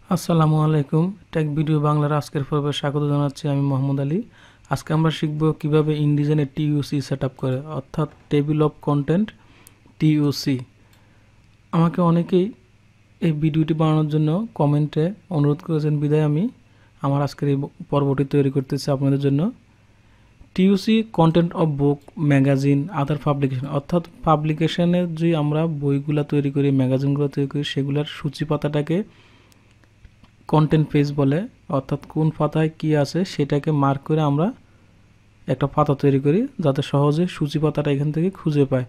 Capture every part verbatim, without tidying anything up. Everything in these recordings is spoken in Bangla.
আসসালামু আলাইকুম। টেক ভিডিও বাংলার আজকের পর্বে স্বাগত জানাচ্ছি। আমি মোহাম্মদ আলী। আজকে আমরা শিখব কিভাবে ইনডিজাইনে টিইউসি সেট আপ করে, অর্থাৎ টেবিল অফ কন্টেন্ট টিইউসি। আমাকে অনেকেই এই ভিডিওটি বানানোর জন্য কমেন্টে অনুরোধ করেছেন, বিদায় আমি আমার আজকের এই পর্বটি তৈরি করতেছি আপনাদের জন্য। TUC content of book, magazine, other publication, অর্থাৎ পাবলিকেশনের যে আমরা বইগুলো তৈরি করি, ম্যাগাজিনগুলো তৈরি করি, সেগুলোর সূচি পাতাটাকে কন্টেন্ট পেজ বলে। অর্থাৎ কোন পাতায় কি আছে সেটাকে মার্ক করে আমরা একটা পাতা তৈরি করি, যাতে সহজে সূচি পাতাটা এখান থেকে খুঁজে পায়।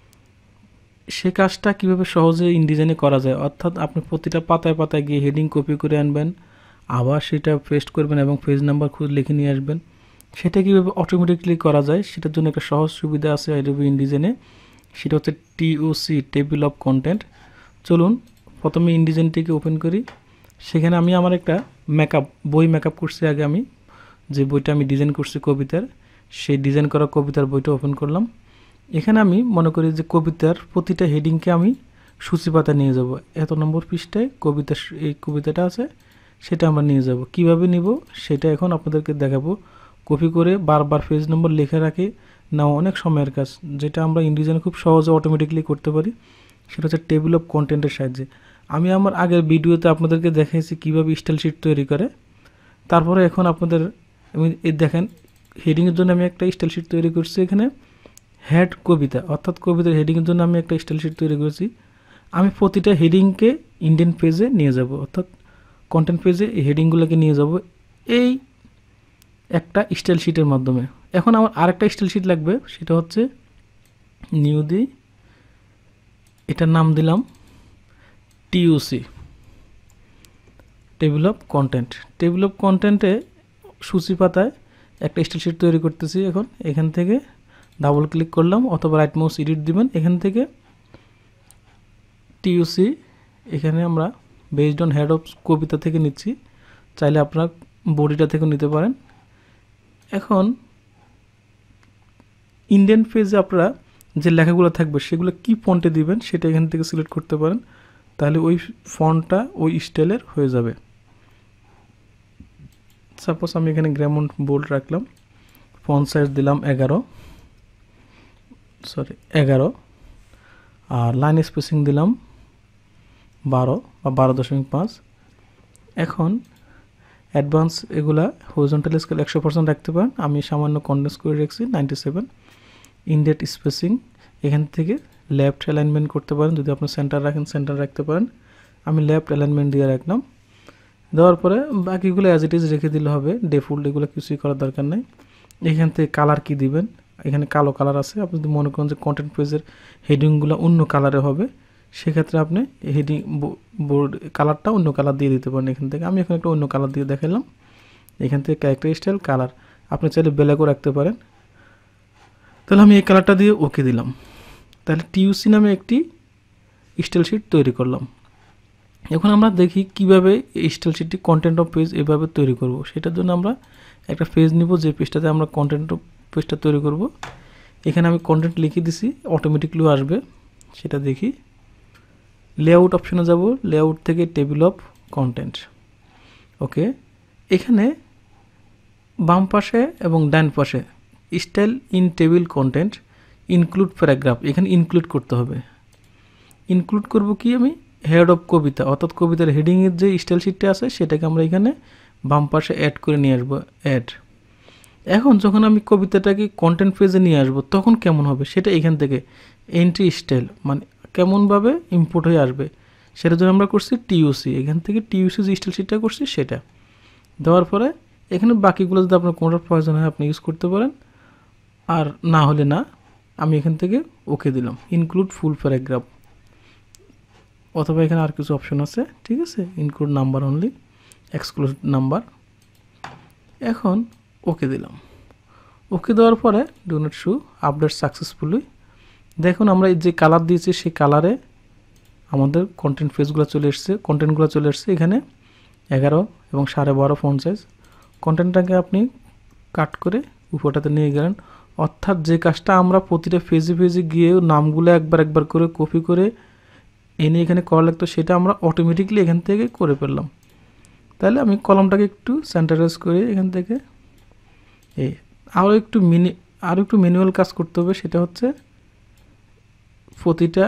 সে কাজটা কিভাবে সহজে ইনডিজাইনে করা যায়, অর্থাৎ আপনি প্রতিটা পাতায় পাতায় গিয়ে হেডিং কপি করে আনবেন, আবার সেটা পেস্ট করবেন এবং পেজ নাম্বার খুঁজে লিখে নিয়ে আসবেন। সেটা কীভাবে অটোমেটিকলি করা যায় সেটার জন্য একটা সহজ সুবিধা আছে অ্যাডোবি ইনডিজাইনে, সেটা হচ্ছে টিওসি, টেবিল অফ কন্টেন্ট। চলুন প্রথমে ইনডিজাইনটিকে ওপেন করি। সেখানে আমি আমার একটা মেকআপ বই মেকআপ করছি। আগে আমি যে বইটা আমি ডিজাইন করছি কবিতার, সেই ডিজাইন করা কবিতার বইটা ওপেন করলাম। এখানে আমি মনে করি যে কবিতার প্রতিটা হেডিংকে আমি সূচিপাতা নিয়ে যাব। এত নম্বর পৃষ্ঠায় কবিতার এই কবিতাটা আছে, সেটা আমরা নিয়ে যাব। কিভাবে নিব সেটা এখন আপনাদেরকে দেখাবো। কপি করে বারবার পেজ নম্বর লিখে রাখি নাও অনেক সময়ের কাজ, যেটা আমরা ইনডিজাইনে খুব সহজে অটোমেটিকলি করতে পারি। সেটা হচ্ছে টেবিল অফ কন্টেন্টের সাহায্যে। আমি আমার আগের ভিডিওতে আপনাদেরকে দেখাইছি কীভাবে স্টাইল শিট তৈরি করে। তারপরে এখন আপনাদের আমি এই দেখেন হেডিংয়ের জন্য আমি একটা স্টাইল শিট তৈরি করছি। এখানে হেড কবিতা, অর্থাৎ কবিতার হেডিংয়ের জন্য আমি একটা স্টাইল শিট তৈরি করেছি। আমি প্রতিটা হেডিংকে ইন্ডিয়ান পেজে নিয়ে যাব, অর্থাৎ কন্টেন্ট পেজে এই হেডিংগুলোকে নিয়ে যাব এই একটা স্টাইল শিটের মাধ্যমে। এখন আমার আরেকটা স্টাইল শিট লাগবে, সেটা হচ্ছে নিউ দি, এটার নাম দিলাম TUC, table of content. Table of কন্টেন্টে সূচি পাতায় একটা স্টাইল শিট তৈরি করতেছি। এখন এখান থেকে ডাবল ক্লিক করলাম, অথবা রাইট মাউস এডিট দিবেন। এখান থেকে টিইউসি, এখানে আমরা বেসড অন হেড অফ কবিতা থেকে নিচ্ছি, চাইলে আপনারা বডিটা থেকে নিতে পারেন। এখন ইন্ডিয়ান পেজে আপনারা যে লেখাগুলো থাকবে সেগুলো কি ফন্টে দিবেন সেটা এখান থেকে সিলেক্ট করতে পারেন, তাহলে ওই ফন্টটা ওই স্টাইলের হয়ে যাবে। সাপোজ আমি এখানে গ্রামন্ড বোল্ড রাখলাম, ফন্ট সাইজ দিলাম এগারো সরি এগারো আর লাইন স্পেসিং দিলাম বারো বা বারো দশমিক পাঁচ। এখন অ্যাডভান্স এগুলা হরিজন্টাল স্কেল একশো পার্সেন্ট রাখতে পারেন, আমি সামান্য কন্ডেন্স করে রাখছি নাইনটি সেভেন। ইনডেট স্পেসিং এখান থেকে লেফট অ্যালাইনমেন্ট করতে পারেন, যদি আপনি সেন্টার রাখেন সেন্টার রাখতে পারেন। আমি লেফট অ্যালাইনমেন্ট দিয়ে রাখলাম। দেওয়ার পরে বাকিগুলো অ্যাজ ইট ইজ রেখে দিলে হবে, ডিফল্ট এগুলো কিছুই করার দরকার নেই। এখান থেকে কালার কি দিবেন, এখানে কালো কালার আছে। আপনি যদি মনে করেন যে কন্টেন্ট পেজের হেডিংগুলো অন্য কালারে হবে, সেক্ষেত্রে আপনি হেডিং বোর্ড কালারটা অন্য কালার দিয়ে দিতে পারেন। এখান থেকে আমি এখন একটা অন্য কালার দিয়ে দেখালাম। এখান থেকে ক্যারেক্টার স্টাইল কালার আপনি চাইলে ব্ল্যাকও রাখতে পারেন। তাহলে আমি এই কালারটা দিয়ে ওকে দিলাম। তাহলে টিইউসি নামে একটি স্টাইল শিট তৈরি করলাম। এখন আমরা দেখি কিভাবে এই স্টাইল শিটটি কন্টেন্ট অফ পেজ এভাবে তৈরি করব। সেটার জন্য আমরা একটা পেজ নিব, যে পেজটাতে আমরা কন্টেন্ট অফ পেজটা তৈরি করব। এখানে আমি কন্টেন্ট লিখে দিছি, অটোমেটিকলি আসবে, সেটা দেখি। লেআউট অপশনে যাব, লেআউট থেকে টেবিল অফ কন্টেন্ট। ওকে, এখানে বাম পাশে এবং ডান পাশে style in table content include paragraph, এখানে ইনক্লুড করতে হবে। ইনক্লুড করব কি, আমি হেড অফ কবিতা, অর্থাৎ কবিতার হেডিংয়ের যে স্টাইল শিটটা আছে সেটাকে আমরা এখানে বাম পাশে অ্যাড করে নিয়ে আসবো, অ্যাড। এখন যখন আমি কবিতাটাকে কন্টেন্ট পেজে নিয়ে আসবো তখন কেমন হবে সেটা এখান থেকে এন্ট্রি স্টাইল, মানে কেমনভাবে ইম্পোর্ট হয়ে আসবে সেটার জন্য আমরা করছি টিইউসি। এখান থেকে টিইউসি যে স্টাইল শিটটা করছি সেটা দেওয়ার পরে এখানে বাকিগুলো যদি আপনার কোনোটার প্রয়োজন হয় আপনি ইউজ করতে পারেন, আর না হলে না। আমি এখান থেকে ওকে দিলাম, ইনক্লুড ফুল প্যারাগ্রাফ, অথবা এখানে আর কিছু অপশন আছে, ঠিক আছে। Include number only, exclude number. এখন ওকে দিলাম। ওকে দেওয়ার পরে do not show update successfully. দেখুন আমরা যে কালার দিয়েছি সেই কালারে আমাদের কন্টেন্ট পেজগুলো চলে এসছে, কন্টেন্টগুলো চলে এসছে। এখানে এগারো এবং সাড়ে বারো ফন্ট সাইজ। কন্টেন্টটাকে আপনি কাট করে উপরটাতে নিয়ে গেলেন, অর্থাৎ যে কাজটা আমরা প্রতিটা পেজে পেজে গিয়ে নামগুলো একবার একবার করে কপি করে এনে এখানে করা লাগতো, সেটা আমরা অটোমেটিকলি এখান থেকে করে ফেললাম। তাহলে আমি কলমটাকে একটু সেন্টারাইজ করে এখান থেকে এই আরও একটু মিনি আরও একটু ম্যানুয়াল কাজ করতে হবে, সেটা হচ্ছে প্রতিটা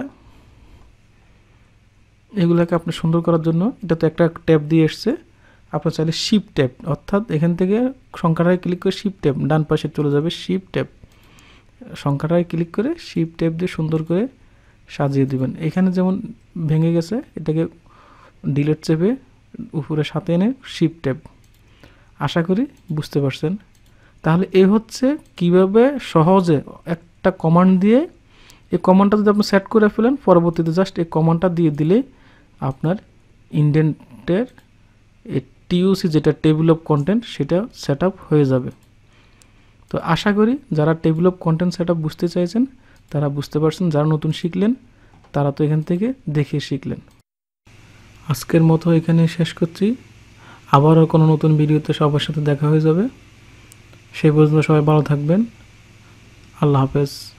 এগুলোকে আপনি সুন্দর করার জন্য এটা তো একটা ট্যাব দিয়ে এসছে, আপনার চাইলে শিফট ট্যাব, অর্থাৎ এখান থেকে সংখ্যাটায় ক্লিক করে শিফট ট্যাব ডান পাশে চলে যাবে, শিফট ট্যাব সংখ্যাটায় ক্লিক করে শিফট ট্যাব দিয়ে সুন্দর করে সাজিয়ে দিবেন। এখানে যেমন ভেঙে গেছে এটাকে ডিলিট চেপে উপরে সাথে এনে শিফট ট্যাব। আশা করি বুঝতে পারছেন। তাহলে এ হচ্ছে কিভাবে সহজে একটা কমান্ড দিয়ে, এই কমান্ডটা যদি আপনি সেট করে ফেলেন পরবর্তীতে জাস্ট এই কমান্ডটা দিয়ে দিলেই আপনার ইন্ডেন্টের টিইউসি যেটা টেবিল অফ কন্টেন্ট সেটা সেট আপ হয়ে যাবে। তো আশা করি যারা table of content set up বুঝতে চাইছেন তারা বুঝতে পারছেন, যারা নতুন শিখলেন তারা তো এখান থেকে দেখে শিখলেন। আজকের মতো এখানে শেষ করছি, আবারও কোনো নতুন ভিডিওতে সবার সাথে দেখা হয়ে যাবে। সেই পর্যন্ত সবাই ভালো থাকবেন, আল্লাহ হাফেজ।